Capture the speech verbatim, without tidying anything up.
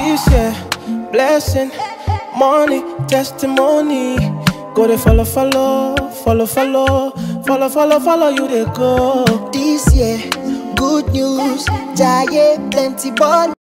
This year, blessing, money, testimony. Go to follow, follow, follow, follow, follow, follow, follow you they go. This year, good news, Jaye, plenty ball.